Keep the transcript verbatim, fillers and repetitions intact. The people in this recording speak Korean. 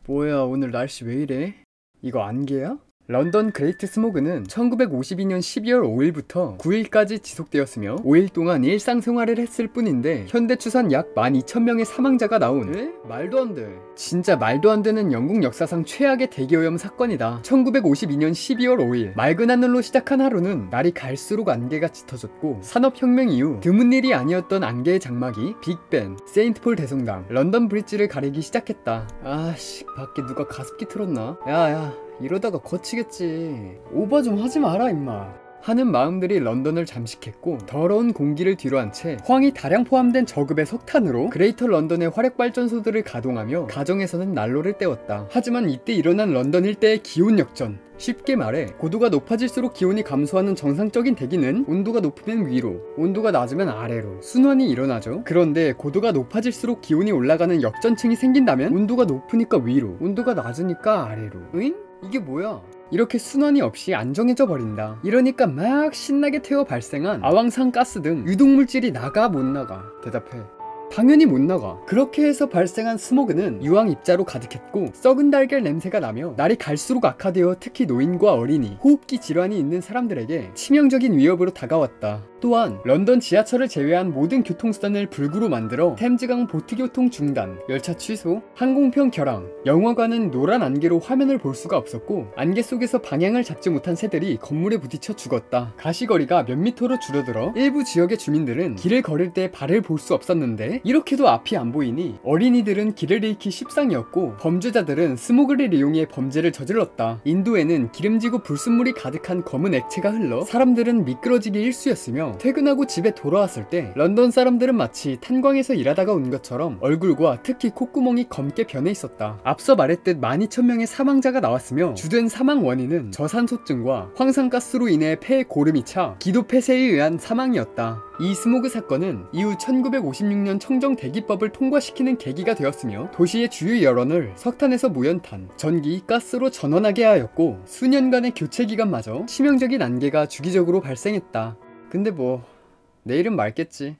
뭐야, 오늘 날씨 왜 이래? 이거 안개야? 런던 그레이트 스모그는 천구백오십이 년 십이월 오일부터 구일까지 지속되었으며 오 일 동안 일상생활을 했을 뿐인데 현대 추산 약 만 이천 명의 사망자가 나온. 에? 말도 안 돼. 진짜 말도 안 되는 영국 역사상 최악의 대기오염 사건이다. 천구백오십이 년 십이월 오일 맑은 하늘로 시작한 하루는 날이 갈수록 안개가 짙어졌고 산업혁명 이후 드문 일이 아니었던 안개의 장막이 빅벤, 세인트폴 대성당, 런던 브릿지를 가리기 시작했다. 아씨, 밖에 누가 가습기 틀었나? 야야, 이러다가 거치겠지. 오버 좀 하지 마라 임마. 하는 마음들이 런던을 잠식했고 더러운 공기를 뒤로한 채 황이 다량 포함된 저급의 석탄으로 그레이터 런던의 화력발전소들을 가동하며 가정에서는 난로를 때웠다. 하지만 이때 일어난 런던 일대의 기온 역전. 쉽게 말해 고도가 높아질수록 기온이 감소하는 정상적인 대기는 온도가 높으면 위로, 온도가 낮으면 아래로 순환이 일어나죠. 그런데 고도가 높아질수록 기온이 올라가는 역전층이 생긴다면 온도가 높으니까 위로, 온도가 낮으니까 아래로. 으잉? 이게 뭐야? 이렇게 순환이 없이 안정해져 버린다. 이러니까 막 신나게 태워 발생한 아황산 가스 등 유독물질이 나가 못 나가? 대답해. 당연히 못 나가. 그렇게 해서 발생한 스모그는 유황 입자로 가득했고 썩은 달걀 냄새가 나며 날이 갈수록 악화되어 특히 노인과 어린이, 호흡기 질환이 있는 사람들에게 치명적인 위협으로 다가왔다. 또한 런던 지하철을 제외한 모든 교통수단을 불구로 만들어 템즈강 보트교통 중단, 열차 취소, 항공편 결항, 영화관은 노란 안개로 화면을 볼 수가 없었고 안개 속에서 방향을 잡지 못한 새들이 건물에 부딪혀 죽었다. 가시거리가 몇 미터로 줄어들어 일부 지역의 주민들은 길을 걸을 때 발을 볼 수 없었는데 이렇게도 앞이 안 보이니 어린이들은 길을 잃기 십상이었고 범죄자들은 스모그를 이용해 범죄를 저질렀다. 인도에는 기름지고 불순물이 가득한 검은 액체가 흘러 사람들은 미끄러지기 일쑤였으며 퇴근하고 집에 돌아왔을 때 런던 사람들은 마치 탄광에서 일하다가 온 것처럼 얼굴과 특히 콧구멍이 검게 변해 있었다. 앞서 말했듯 만 이천 명의 사망자가 나왔으며 주된 사망 원인은 저산소증과 황산가스로 인해 폐에 고름이 차 기도 폐쇄에 의한 사망이었다. 이 스모그 사건은 이후 천구백오십육 년 청정대기법을 통과시키는 계기가 되었으며 도시의 주요 여론을 석탄에서 무연탄, 전기, 가스로 전환하게 하였고 수년간의 교체기간마저 치명적인 안개가 주기적으로 발생했다. 근데 뭐 내일은 맑겠지.